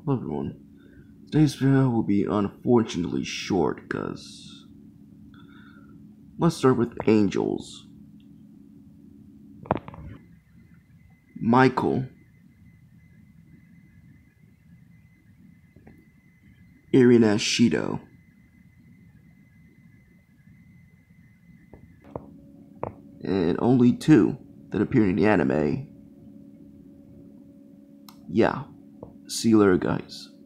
Hello everyone. Today's video will be unfortunately short because let's start with angels. Michael, Shido, and only two that appeared in the anime. Yeah, see you later guys.